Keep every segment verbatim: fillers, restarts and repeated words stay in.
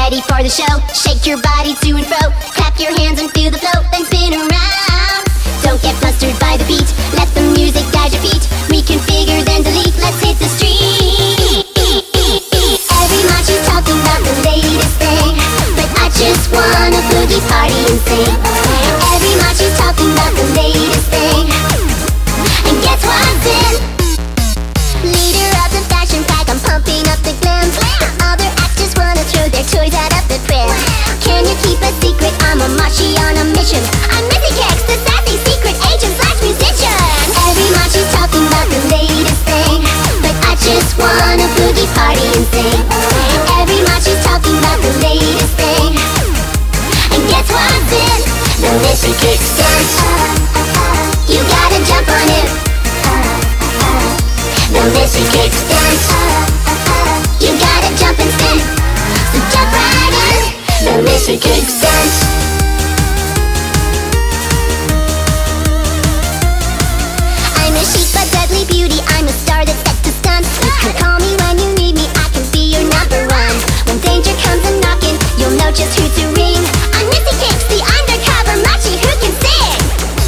ready for the show? Shake your body to and fro, clap your hands and feel the flow, then spin around. Don't get flustered by the beat, let the music guide your feet. Reconfigure then delete, let's hit the street. Every match is talking about the latest thing, but I just wanna boogie, party and sing. Every match is talking about the latest thing, and guess what's in? Leader of the fashion pack, I'm pumping up the glam. The other acts just wanna throw their toys out of the pram. Can you keep a secret? I'm a machi on a mission. I'm Missy Kix, the sassy secret agent slash musician. Every machi is talking about the latest thing, but I just wanna boogie, party and sing. Every machi is talking about the latest thing, and guess what's in? The Missy Kix Dance. You gotta jump on it. The Missy Kix Dance. You gotta jump and spin, so jump right in. The Missy Kix Dance. I'm a chic but deadly beauty, I'm a star that's set to stunt. You can call me when you need me, I can be your number one. When danger comes a knocking, you'll know just who to ring. I'm Missy Kix, the undercover machi who can sing.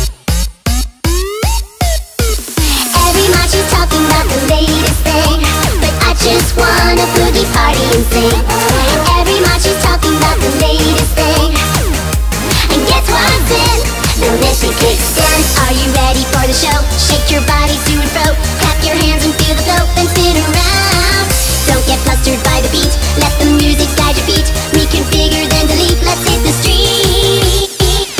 Every machi's talking about the latest thing, but I just wanna boogie, party and sing. Every machi's talking about the latest thing, and guess what's in? The Missy Kix Dance. Are you ready for the show? Shake your body to and fro, clap your hands and feel the flow, then spin around. Don't get flustered by the beat, let the music guide your feet. Reconfigure then delete, let's hit the street.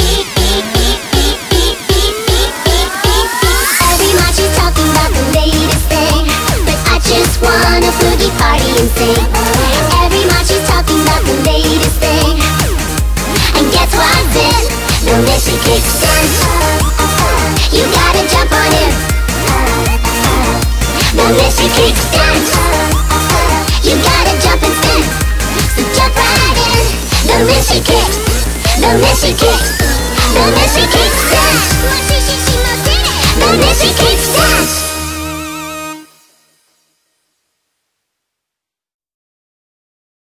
Every machi's talking about the latest thing, but I just wanna boogie, party and sing. Every machi's talking about the latest thing, and guess what's in? The Missy Kix Dance. You gotta jump on it. The Missy Kix Dance. You gotta jump and spin, so jump right in. The Missy Kix, the Missy Kix, the Missy Kix Dance.